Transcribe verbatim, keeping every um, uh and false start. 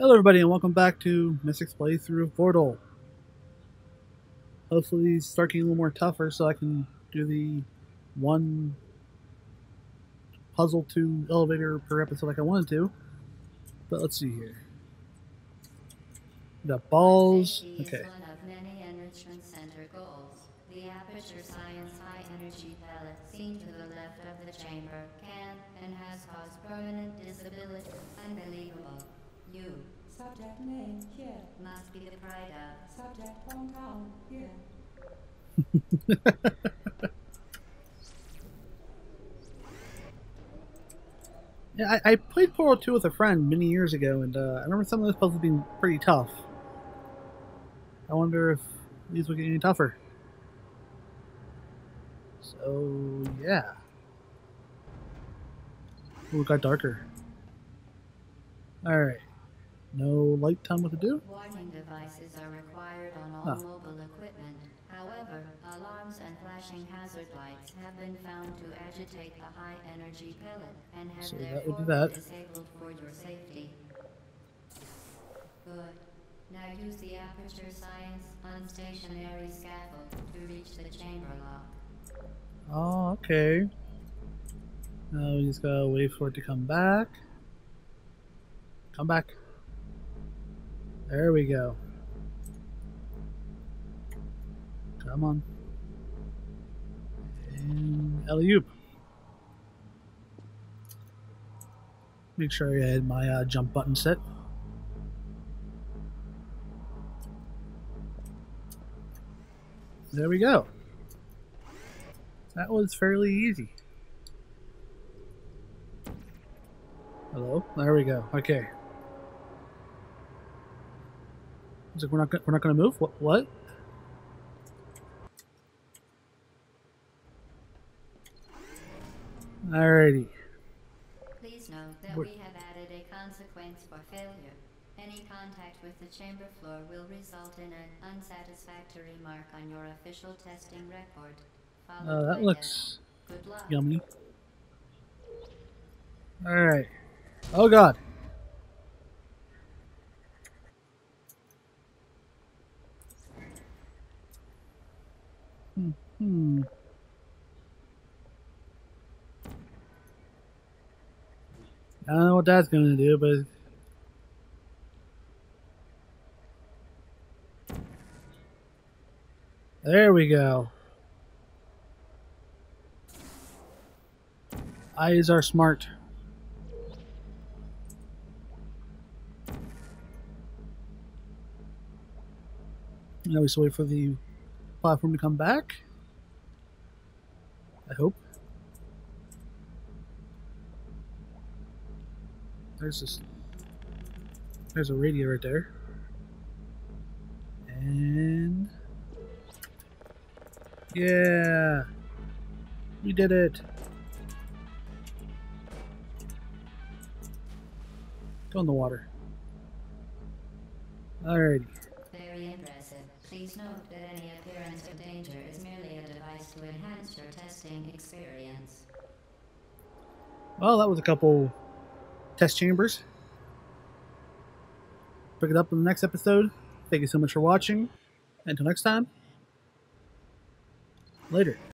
Hello everybody and welcome back to Mystic's playthrough of Portal. Hopefully these start getting a little more tougher so I can do the one puzzle to elevator per episode like I wanted to. But let's see here. We got balls. Okay. Is one of many enrichment center goals. The Aperture Science High Energy Pellet seen to the left of the chamber can and has caused permanent disability. Unbelievable. You. Subject name here. Must be the pride of. Subject hometown here. Yeah, I, I played Portal two with a friend many years ago, and uh, I remember some of those puzzles being pretty tough. I wonder if these will get any tougher. So, yeah. Ooh, it got darker. Alright. No light telling what to do? Warning devices are required on all Oh. mobile equipment. However, alarms and flashing hazard lights have been found to agitate the high energy pellet and have So that therefore would do that. been disabled for your safety. Good. Now use the Aperture Science unstationary scaffold to reach the chamber lock. Oh, okay. Now we just gotta wait for it to come back. Come back. There we go. Come on. And alley-oop. Make sure I had my uh, jump button set. There we go. That was fairly easy. Hello? There we go. Okay. It's like we're not go- we're not going to move. What? What? Alrighty. Please note that What- we have added a consequence for failure. Any contact with the chamber floor will result in an unsatisfactory mark on your official testing record. Uh, Followed that by looks death. Good luck. yummy. Alright. Oh god. Hmm. hmm. I don't know what that's going to do, but... There we go. Eyes are smart. Now we just wait for the platform to come back. I hope. There's this. There's a radio right there. And yeah, we did it. Go in the water. Alrighty. Very impressive. Please note that any appearance of danger is merely a device to enhance your testing experience. Well, that was a couple test chambers. Pick it up in the next episode. Thank you so much for watching. Until next time. Later.